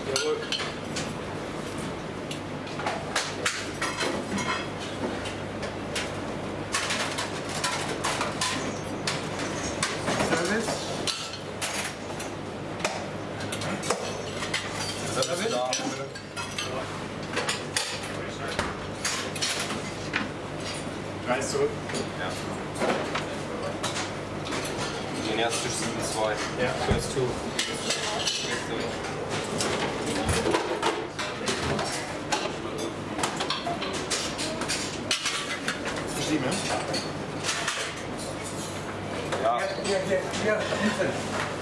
Jawohl. Service. Service? Da. Reis zurück. Ja. Den ersten Tisch 7-2. Ja. First two. Verschieben, Ja. ja, hinten.